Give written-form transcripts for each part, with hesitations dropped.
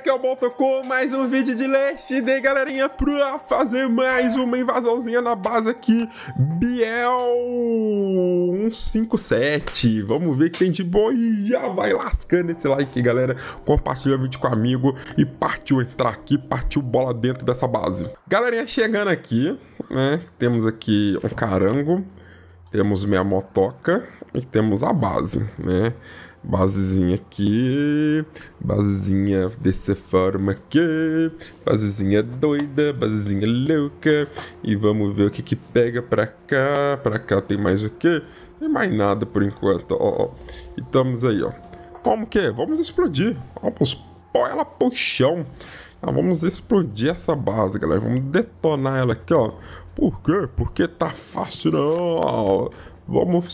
aqui é o Bolton com mais um vídeo de Last Day, galerinha, pra fazer mais uma invasãozinha na base aqui, Biel 157. Vamos ver o que tem de bom e já vai lascando esse like, galera, compartilha o vídeo com o amigo e partiu entrar aqui, partiu bola dentro dessa base. Galerinha, chegando aqui, né, temos aqui um carango, temos minha motoca e temos a base, né? Basezinha aqui, basezinha dessa forma aqui, basezinha doida, basezinha louca. E vamos ver o que pega pra cá tem mais o quê? Tem mais nada por enquanto, ó. E estamos aí, ó. Como que? Vamos explodir, vamos pôr ela pro chão. Vamos explodir essa base, galera, vamos detonar ela aqui, ó. Por quê? Porque tá fácil não. Vamos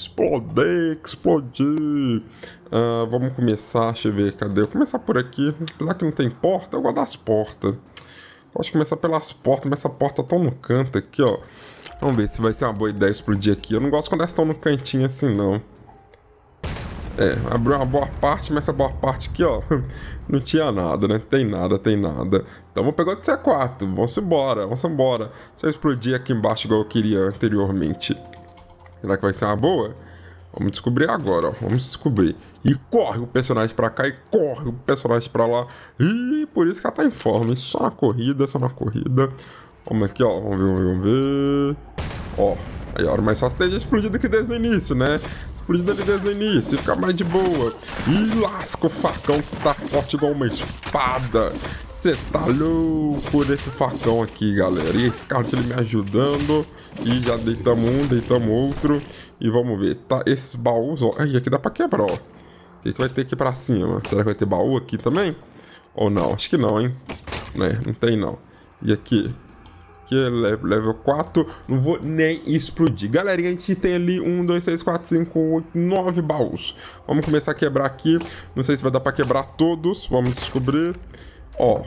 explodir. Vamos começar, deixa eu ver, cadê? Eu vou começar por aqui, apesar que não tem porta, eu gosto das portas. Gosto de começar pelas portas, mas essa porta tá no canto aqui, ó. Vamos ver se vai ser uma boa ideia explodir aqui. Eu não gosto quando elas estão no cantinho assim, não. Abriu uma boa parte, mas essa boa parte aqui, ó, não tinha nada, né? Tem nada. Então vamos pegar o C4, vamos embora. Se eu explodir aqui embaixo igual eu queria anteriormente, será que vai ser uma boa? Vamos descobrir agora, ó. Vamos descobrir. E corre o personagem pra cá e corre o personagem pra lá. E por isso que ela tá em forma, hein? Só na corrida. Vamos aqui, ó. Vamos ver. Ó, aí a hora mais fácil ter explodido aqui desde o início, né? Explodido ali desde o início e ficar mais de boa. E lasca o facão que tá forte igual uma espada. Você tá louco desse facão aqui, galera. E esse carro ele me ajudando. E já deitamos um, deitamos outro. E vamos ver, tá? Esses baús, ó. Aí, aqui dá pra quebrar, ó. O que vai ter aqui pra cima? Será que vai ter baú aqui também? Ou não? Acho que não, hein? Né? Não tem, não. E aqui? Aqui é level 4. Não vou nem explodir. Galerinha, a gente tem ali 1, 2, 3, 4, 5, 8, 9 baús. Vamos começar a quebrar aqui. Não sei se vai dar pra quebrar todos. Vamos descobrir. Ó,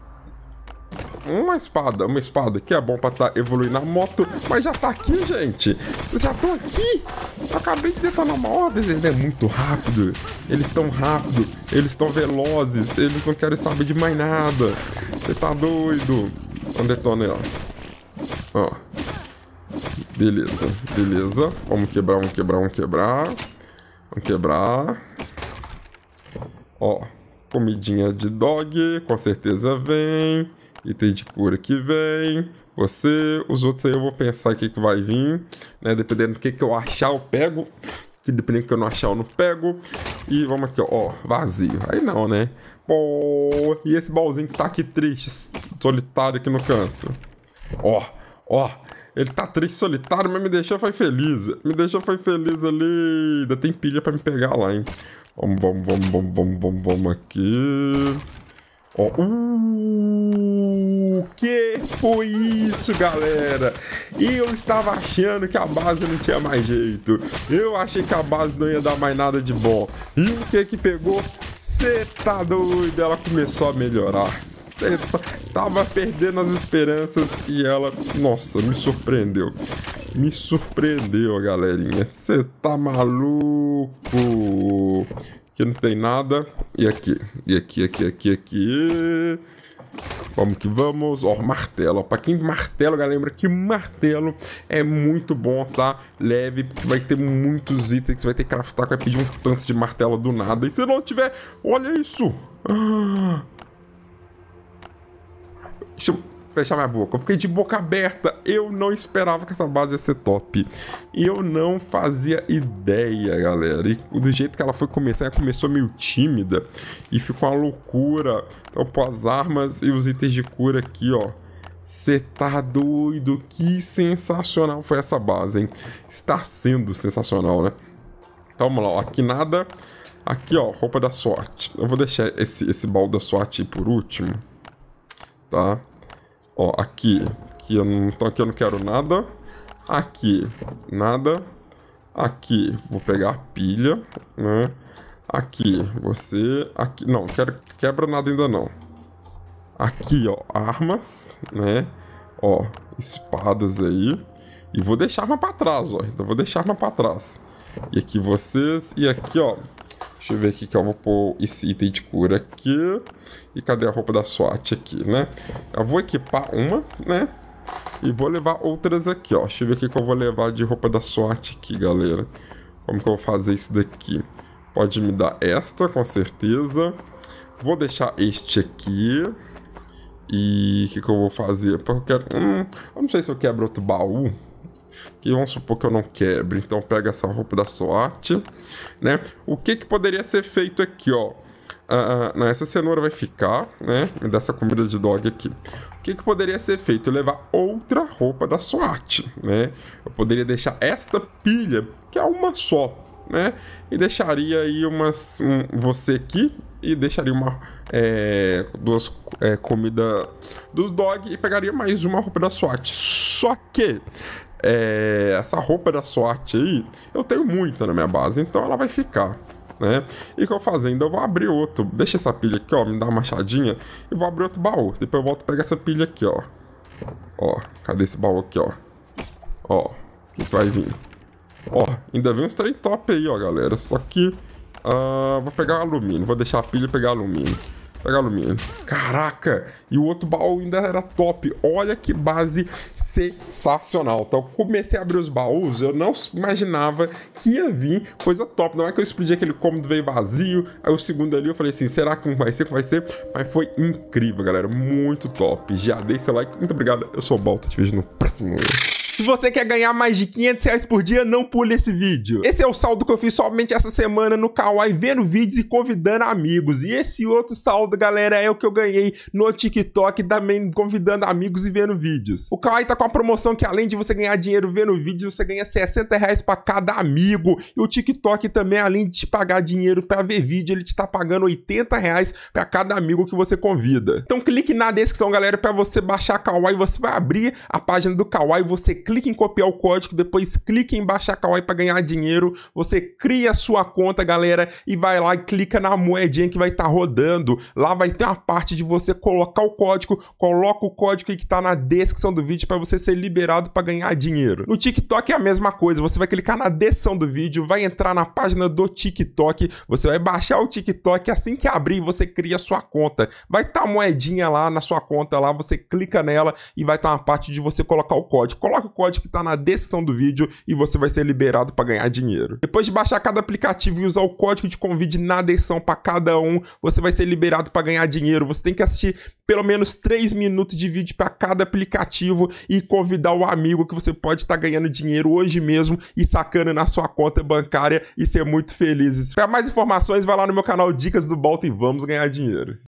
uma espada que é bom pra estar evoluindo na moto, mas já tá aqui, gente. Eles já estão aqui. Eu acabei de detonar uma ordem. Ele é muito rápido. Eles estão rápidos, eles estão velozes, eles não querem saber de mais nada. Você tá doido? Vamos detonar, ó. Beleza. Vamos quebrar. Ó. Comidinha de dog, com certeza vem. Item de cura que vem. Os outros aí eu vou pensar o que vai vir, né? Dependendo do que eu achar, eu pego. Dependendo do que eu não achar, eu não pego. E vamos aqui, ó, vazio. Aí não, né? Pô, e esse baúzinho que tá aqui triste, solitário aqui no canto. Ó. Ele tá triste, solitário, mas me deixou foi feliz. Ali. Ainda tem pilha pra me pegar lá, hein? Vamos aqui. Ó. Que foi isso, galera? Eu estava achando que a base não tinha mais jeito. Eu achei que a base não ia dar mais nada de bom. E o que pegou? Cê tá doido? Ela começou a melhorar. Tava perdendo as esperanças e ela, nossa, me surpreendeu, galerinha. Você tá maluco? Aqui não tem nada. E aqui. Vamos que vamos. Ó, martelo. Pra quem martelo, galera, lembra que martelo é muito bom, tá? Leve, porque vai ter muitos itens que você vai ter que craftar, que vai pedir um tanto de martelo do nada. E se não tiver, olha isso. Deixa eu fechar minha boca. Eu fiquei de boca aberta. Eu não esperava que essa base ia ser top. Eu não fazia ideia, galera. E do jeito que ela foi começar, ela começou meio tímida. E ficou uma loucura. Então, pô, as armas e os itens de cura aqui, ó. Cê tá doido? Que sensacional foi essa base, hein? Está sendo sensacional, né? Então, vamos lá, ó. Aqui nada. Aqui, ó, roupa da sorte. Eu vou deixar esse baú da sorte aí por último. Tá? Ó, aqui eu não quero nada. Aqui, nada. Aqui, vou pegar a pilha, né? Aqui, aqui, não, quebra nada ainda não. Aqui, ó, armas, né? Ó, espadas aí. E vou deixar uma pra trás, ó. Então vou deixar uma pra trás. E aqui vocês, e aqui, ó. Deixa eu ver aqui que eu vou pôr esse item de cura aqui. E cadê a roupa da SWAT aqui, né? Eu vou equipar uma, né? E vou levar outras aqui, ó. Deixa eu ver o que eu vou levar de roupa da SWAT aqui, galera. Como que eu vou fazer isso daqui? Pode me dar esta, com certeza. Vou deixar este aqui. E o que eu vou fazer? Porque eu quero... eu não sei se eu quebro outro baú. Que vamos supor que eu não quebre. Então pega essa roupa da SWAT, né? O que poderia ser feito aqui, ó? Essa cenoura vai ficar, né? Me dá essa comida de dog aqui. O que poderia ser feito? Levar outra roupa da SWAT, né? Eu poderia deixar esta pilha, que é uma só, né? E deixaria aí você aqui e deixaria duas comida dos dog e pegaria mais uma roupa da SWAT. Só que essa roupa da SWAT aí, eu tenho muita na minha base, então ela vai ficar, né? E o que eu vou fazer? Eu vou abrir outro. Deixa essa pilha aqui, ó, me dá uma machadinha e vou abrir outro baú. Depois eu volto a pegar essa pilha aqui, ó. Ó, cadê esse baú aqui, ó? Ó, o que vai vir? Ó, ainda vem uns trem top aí, ó, galera. Só que vou pegar alumínio. Vou deixar a pilha e pegar alumínio. Pegar alumínio. Caraca! E o outro baú ainda era top. Olha que base sensacional. Então eu comecei a abrir os baús. Eu não imaginava que ia vir coisa top. Não é que eu explodi aquele cômodo, veio vazio. Aí o segundo ali eu falei assim, será que não vai ser? Como vai ser? Mas foi incrível, galera. Muito top. Já dei seu like. Muito obrigado. Eu sou o Balta. Te vejo no próximo vídeo. Se você quer ganhar mais de R$500 por dia, não pule esse vídeo. Esse é o saldo que eu fiz somente essa semana no Kawaii, vendo vídeos e convidando amigos. E esse outro saldo, galera, é o que eu ganhei no TikTok, também convidando amigos e vendo vídeos. O Kawaii tá com a promoção que além de você ganhar dinheiro vendo vídeos, você ganha R$60 pra cada amigo. E o TikTok também, além de te pagar dinheiro pra ver vídeo, ele te tá pagando R$80 pra cada amigo que você convida. Então clique na descrição, galera, pra você baixar Kawaii. Você vai abrir a página do Kawaii, você clique em copiar o código, depois clique em baixar Kawaii para ganhar dinheiro, você cria a sua conta, galera, e vai lá e clica na moedinha que vai estar rodando. Lá vai ter uma parte de você colocar o código, coloca o código aí que tá na descrição do vídeo para você ser liberado para ganhar dinheiro. No TikTok é a mesma coisa, você vai clicar na descrição do vídeo, vai entrar na página do TikTok, você vai baixar o TikTok, assim que abrir você cria a sua conta. Vai estar a moedinha lá na sua conta, lá você clica nela e vai estar uma parte de você colocar o código. Coloca o código que tá na descrição do vídeo e você vai ser liberado para ganhar dinheiro. Depois de baixar cada aplicativo e usar o código de convite na descrição para cada um, você vai ser liberado para ganhar dinheiro. Você tem que assistir pelo menos 3 minutos de vídeo para cada aplicativo e convidar o amigo que você pode estar ganhando dinheiro hoje mesmo e sacando na sua conta bancária e ser muito feliz. Para mais informações, vai lá no meu canal Dicas do Balta e vamos ganhar dinheiro.